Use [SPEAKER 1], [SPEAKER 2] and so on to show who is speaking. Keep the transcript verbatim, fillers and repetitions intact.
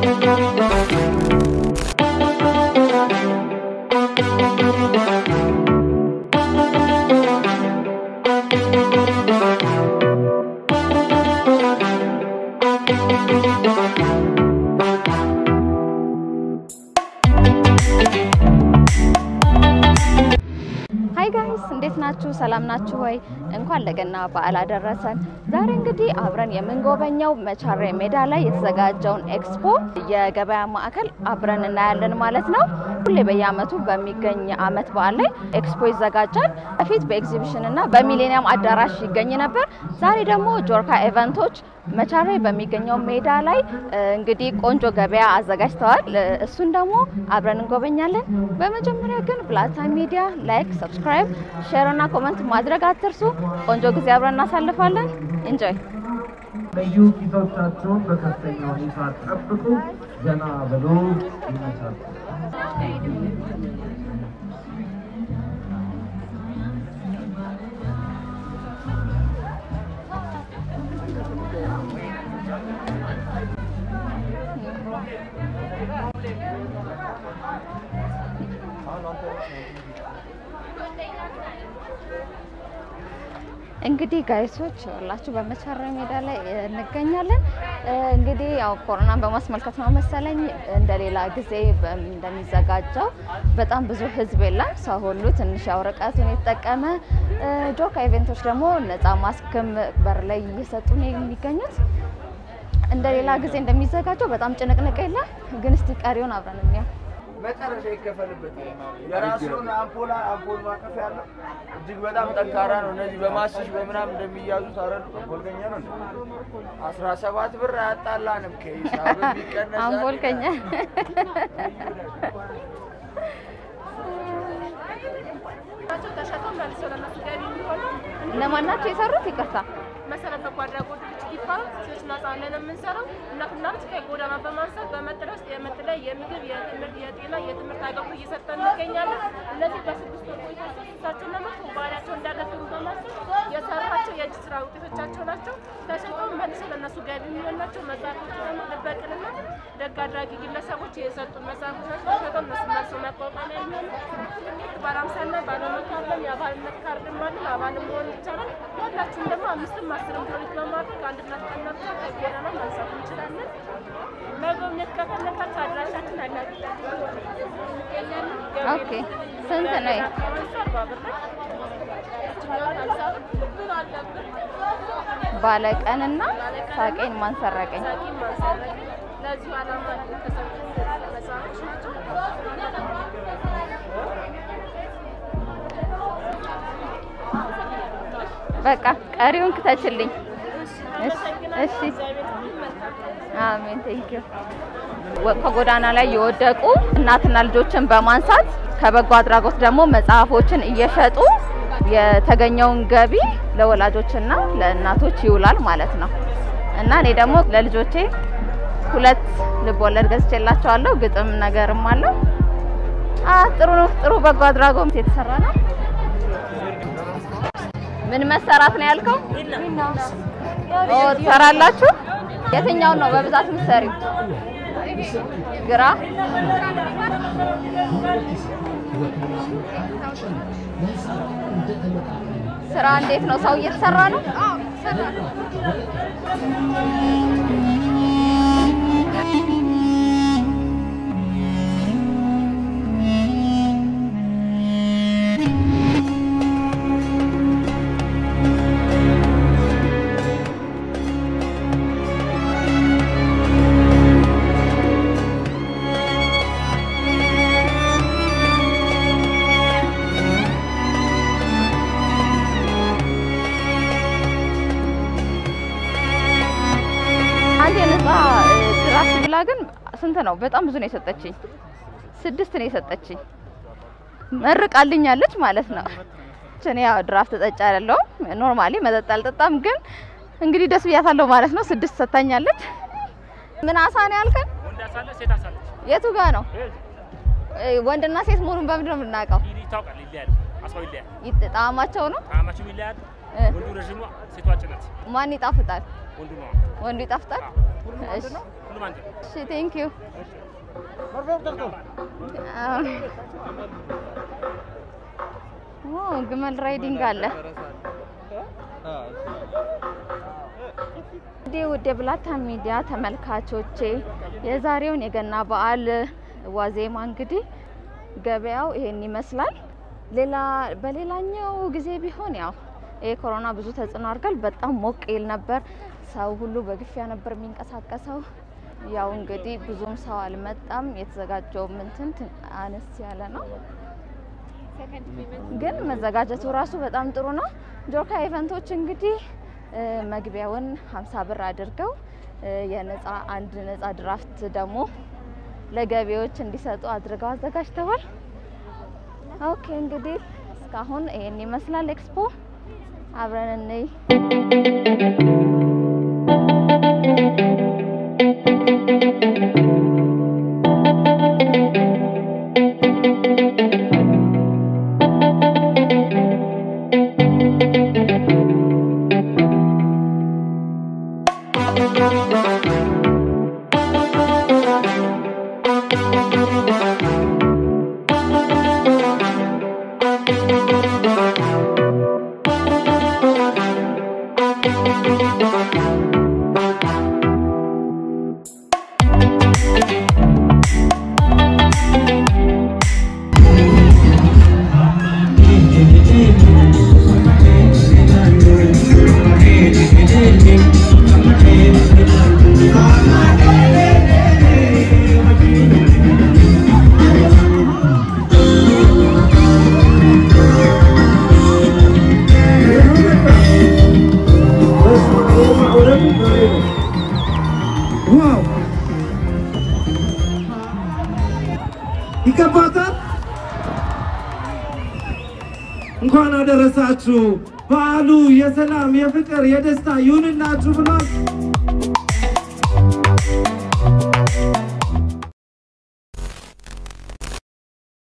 [SPEAKER 1] ሰላም ናችሁ ወይ እንኳን ለገና በዓል አደረሰን ዛሬ እንግዲህ አብረን የምንጎበኘው መቻሬ ሜዳ ላይ የተዘጋጀውን ኤክስፖ የገበያ ማዕከል አብረን እናያለን ማለት ነው ሁሌ በየአመቱ በሚገኝ አመት በዓል ላይ ኤክስፖ ይዘጋጃል በፊት በኤግዚቢሽን እና በሚሌኒየም አዳራሽ ይገኝ ነበር ዛሬ ደግሞ ጆርካ ኢቨንቶች መቻሬ በሚገኘው ሜዳ ላይ እንግዲህ ቆንጆ ገበያ አዘጋጅተዋል እሱን ደግሞ አብረን እንጎበኛለን በመጀመሪያ ግን ብላታ ሚዲያ ላይክ ሰብስክራይብ ሼር እና ኮሜንት ማድረግ አትርሱ ቆንጆ ጊዜ አብረን እናሳልፋለን ኢንጆይ
[SPEAKER 2] ለዩ ኪቶቻችሁን በከፍተኛ ሁኔታ ጠብቁ ገና ብሎ ይመቻል
[SPEAKER 1] እንግዲህ ጋይሶች ሁላችሁ በመቻሬ ሜዳ ላይ እንገኛለን እንግዲህ ያው ኮሮናን በማስመልከት ነው መሰለኝ እንደሌላ ጊዜ እንደሚዘጋጀው በጣም ብዙ ህዝብ የለም ሰው ሁሉ ትንሽ ያው ርቀቱን የተጠቀመ ጆርካ ኢቨንቶች ደግሞ ነፃ ማስክም በር ላይ እየሰጡ ነው የሚገኙት እንደሌላ ጊዜ እንደሚዘጋጀው በጣም ጭንቅንቅ የለም ግን እስቲ ቀሪውን አብረን እንየው
[SPEAKER 3] መጨረሻ ይከፈልበት የራሱን አምፖላ አምፖል ማቀፍ ያለው እጅግ በጣም ጠንካራ ነው እነዚህ በማስሽ በመናም እንደሚያዙ ታረዱ አምፖልከኛ ነው አስራ ሰባት ብር ያጣላንም ከሂሳብ ቢቀነስ
[SPEAKER 1] አምፖልከኛ
[SPEAKER 4] ናቸው ተሸጠው መልሰው ለነሱ ገቢ የሚሆኑ
[SPEAKER 1] እነማን ናቸው የሰሩት ይቅርታ
[SPEAKER 4] መሰረት በጓድራጎት ይባላል ሴቶች ናጻለን የምንሰራው እናትና ልጅ ከጎዳና በማንሳት በመጥለስ የመጥለያ የምግብ የትምህርት የጤና የትምህርት አገልግሎት እየሰጠን እንገኛለን እነዚህ በስድስት ወር ቆይታቸው ለመቶ ባህሪያቸው እንዳደረጉ በማሰብ የሰራቸው የእጅ ስራ ውጤቶቻቸው ናቸው ተሸጠው መልሰው ለነሱ ገቢ የሚሆኑ ናቸው መጽሐፎች ደግሞ ልበቅንና ደግ አድራጊ ግለሰቦች የሰጡን መጽሐፎች ናቸው ተሸጠው እነሱ መልሰው ማቋቋሚያ የሚሆኑ ባለአምሳና ባለመቶ አለን የአባልነት ካርድም አለን አባል መሆን ይቻላል ሁላችንም ደግሞ አምስትም አስርም ፕሮጀክት በማድረግ አንድ እናት ቀናት ከጎዳና ማንሳት እንችላለን መጎብኘት ከፈለጋችሁ አድራሻችን አላችሁ
[SPEAKER 1] ኦኬ ስንት ነው ባለቀንና ሳቄን ማንሰረቀኝ
[SPEAKER 4] ለዚህ ዓላማ ተሰጥቶ መጽሐፎች ናቸው
[SPEAKER 1] በቃ ቀሪውን ክተችልኝ እሺ አሜን ቴንክ ዩ ከጎዳና ላይ የወደቁ እናትና ልጆችን በማንሳት ከበጎ አድራጎት ደግሞ መጽሐፎችን እየሸጡ የተገኘውን ገቢ ለወላጆችና ለእናቶች ይውላል ማለት ነው እና እኔ ደግሞ ለልጆቼ ሁለት ልብ ወለድ ገዝቼላቸዋለሁ ግጥም ነገርም አለው አ ጥሩ ነው ጥሩ በጎ አድራጎት የተሰራ ነው ምን መሰራት ነው ያልከው ኦ ተራላችሁ የትኛው ነው በብዛት ምሰሪው ግራ ስራ እንዴት ነው ሰው እየተሰራ ነው አዎ ሰራ ግን ስንት ነው በጣም ብዙ ነው የሰጠችኝ ስድስት ነው የሰጠችኝ መርቃልኛለች ማለት ነው እኔ ያው ድራፍት ተጠጫ አይደለም ኖርማሊ መጠጥ አልጠጣም ግን እንግዲህ ደስ ብያታለሁ ማለት ነው ስድስት ሰጣኛለች ምን አሳ ነው ያልከን
[SPEAKER 5] ወንድ አሳለ ሴት አሳለ የቱ
[SPEAKER 1] ጋር ነው ወንድና ሴት መሆኑን በምንድን ነው የምናውቀው
[SPEAKER 5] ይታወቃል ይለያል አሳው ይለያል
[SPEAKER 1] ይጣጣማቸው ነው
[SPEAKER 5] ጣማቸው ይለያል ወንዱ ረጅም ነው ሴቷ ጭነት
[SPEAKER 1] ማን ይጣፍጣል
[SPEAKER 5] ወንዱ ነው
[SPEAKER 1] ወንዱ ይጣፍጣል
[SPEAKER 5] እሺ ሁሉም አንድ
[SPEAKER 1] እሺ ቴንክ ዩ ኦ ግመል ራይዲንግ አለ ውድ ብላታ ሚዲያ ተመልካቾቼ የዛሬውን የገና በዓል ዋዜማ እንግዲህ ገበያው ይሄን ይመስላል ሌላ በሌላኛው ጊዜ ቢሆን ያው የኮሮና ብዙ ተጽዕኖ አድርጓል በጣም ሞቅ ይል ነበር ሰው ሁሉ በግፊያ ነበር የሚንቀሳቀሰው ያው እንግዲህ ብዙም ሰው አልመጣም የተዘጋጀው ምንትን አነስ ያለ ነው ግን መዘጋጀቱ ራሱ በጣም ጥሩ ነው ጆርካ ኢቨንቶች እንግዲህ መግቢያውን ሀምሳ ብር አድርገው የነፃ አንድ ነፃ ድራፍት ደግሞ ለገቢዎች እንዲሰጡ አድርገው አዘጋጅተዋል ኦኬ እንግዲህ እስካሁን ይሄን ይመስላል ኤክስፖ አብረን እንይ
[SPEAKER 2] ይከባታል እንኳን አደረሳችሁ በዓሉ የሰላም የፍቅር የደስታ ይሁንላችሁ ብሏል